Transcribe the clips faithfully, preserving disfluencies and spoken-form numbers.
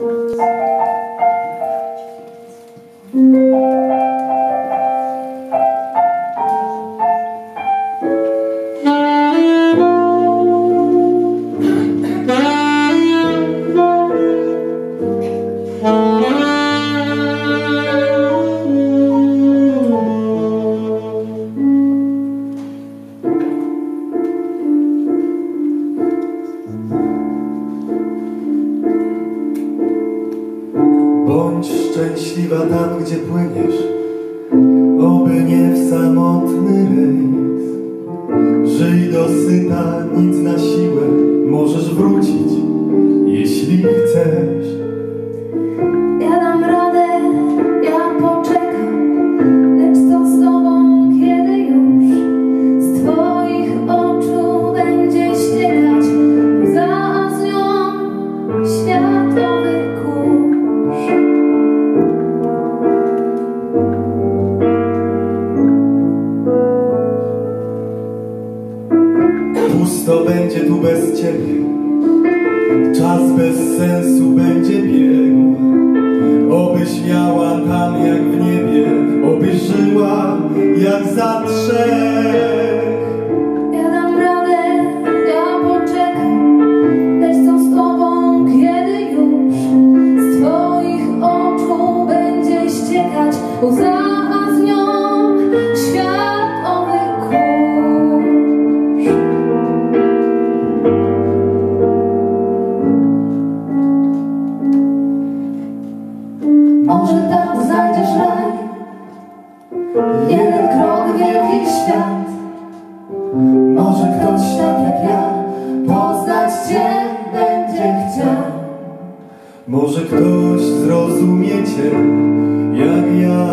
Bądź szczęśliwa tam, gdzie płyniesz, oby nie w samotny rejs. Żyj dosyta, nic na siłę, możesz wrócić, jeśli chcesz. Ja dam radę, ja poczekam, lecz co z tobą, kiedy już z twoich oczu będzie ściekać łza, a z nią światowy kurz. Pusto będzie tu bez ciebie, czas bez sensu będzie biegł. Obyś miała tam jak w niebie, obyś żyła jak za trzech. Ja dam radę, ja poczekam, lecz co z tobą, kiedy już z twoich oczu będzie ściekać łza, a z nią światowy kurz. Może tam znajdziesz raj, jeden krok, wielki świat. Może ktoś tak jak ja poznać cię będzie chciał. Może ktoś zrozumie cię jak ja.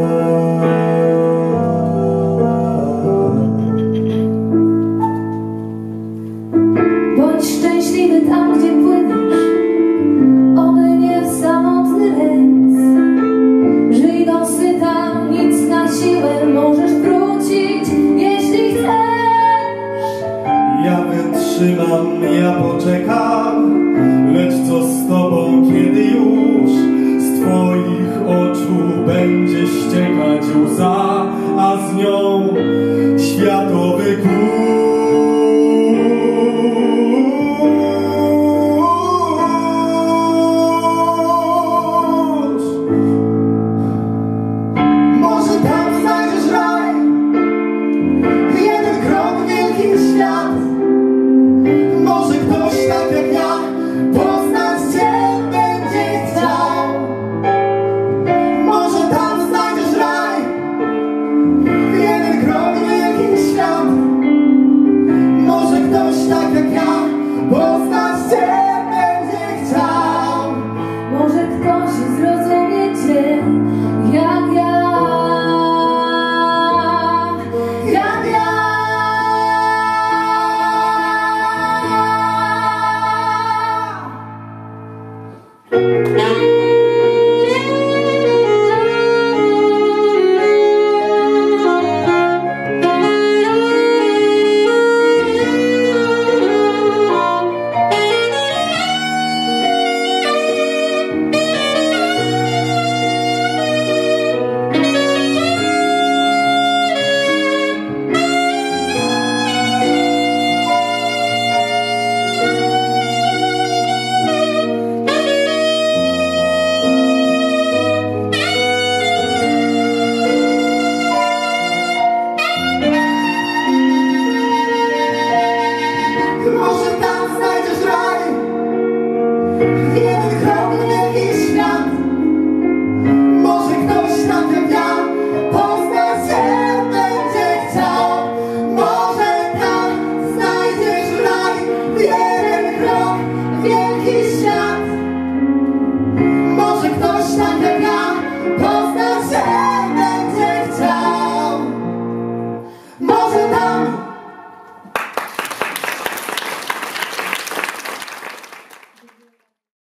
Bądź szczęśliwy tam, gdzie płyniesz, oby nie w samotny rejs. Żyj dosyta, nic na siłę, możesz wrócić, jeśli chcesz. Ja wytrzymam, ja poczekam,